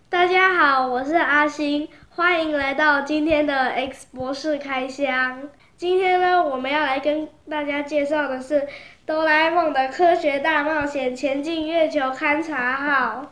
大家好，我是阿星，欢迎来到今天的 X 博士开箱。今天呢，我们要来跟大家介绍的是哆啦 A 梦的科学大冒险前进月球勘察号。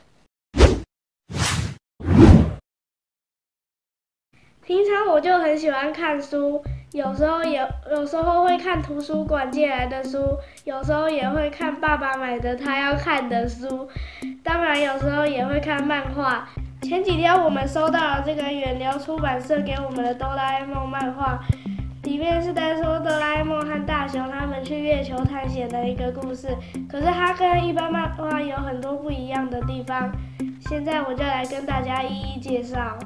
平常我就很喜欢看书，有时候会看图书馆借来的书，有时候也会看爸爸买的他要看的书，当然有时候也会看漫画。前几天我们收到了这个远流出版社给我们的哆啦 A 梦漫画，里面是在说哆啦 A 梦和大雄他们去月球探险的一个故事，可是它跟一般漫画有很多不一样的地方，现在我就来跟大家一一介绍。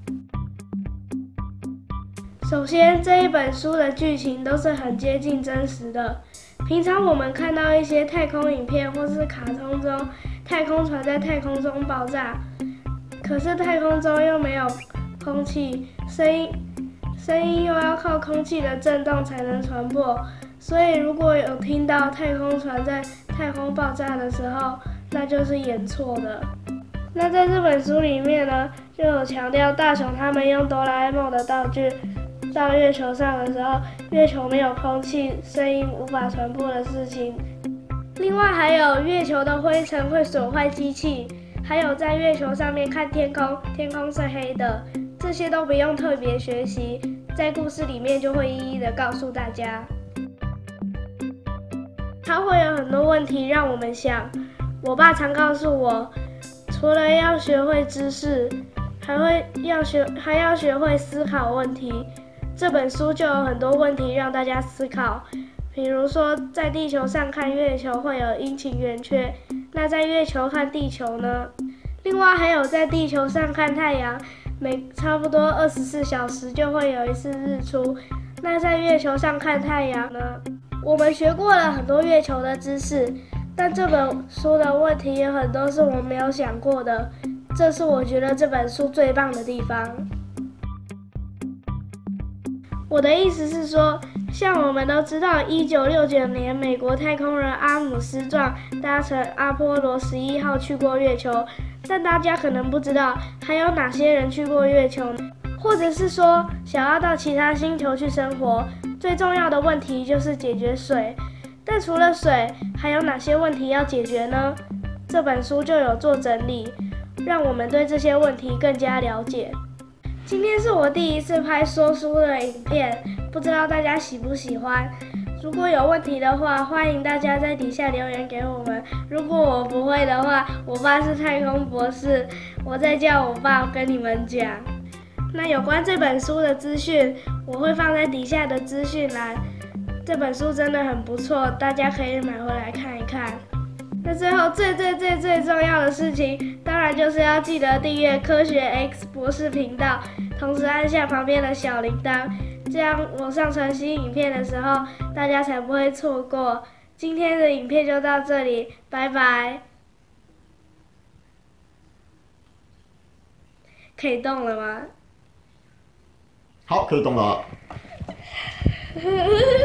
首先，这一本书的剧情都是很接近真实的。平常我们看到一些太空影片或是卡通中，太空船在太空中爆炸，可是太空中又没有空气，声音又要靠空气的震动才能传播，所以如果有听到太空船在太空爆炸的时候，那就是演错的。那在这本书里面呢，就有强调大雄他们用哆啦 A 梦的道具到月球上的时候，月球没有空气，声音无法传播的事情。另外还有月球的灰尘会损坏机器，还有在月球上面看天空，天空是黑的，这些都不用特别学习，在故事里面就会一一的告诉大家。它会有很多问题让我们想，我爸常告诉我，除了要学会知识，还要学会思考问题。这本书就有很多问题让大家思考，比如说在地球上看月球会有阴晴圆缺，那在月球看地球呢？另外还有在地球上看太阳，每差不多24小时就会有一次日出，那在月球上看太阳呢？我们学过了很多月球的知识，但这本书的问题有很多是我没有想过的，这是我觉得这本书最棒的地方。我的意思是说，像我们都知道，1969年美国太空人阿姆斯壮搭乘阿波罗11号去过月球，但大家可能不知道还有哪些人去过月球，或者是说想要到其他星球去生活，最重要的问题就是解决水。但除了水，还有哪些问题要解决呢？这本书就有做整理，让我们对这些问题更加了解。今天是我第一次拍说书的影片，不知道大家喜不喜欢。如果有问题的话，欢迎大家在底下留言给我们。如果我不会的话，我爸是太空博士，我再叫我爸跟你们讲。那有关这本书的资讯，我会放在底下的资讯栏。这本书真的很不错，大家可以买回来看一看。那最后最重要的事情，当然就是要记得订阅科学 X 博士频道，同时按下旁边的小铃铛，这样我上传新影片的时候，大家才不会错过。今天的影片就到这里，拜拜。可以动了吗？ 好，可以动了。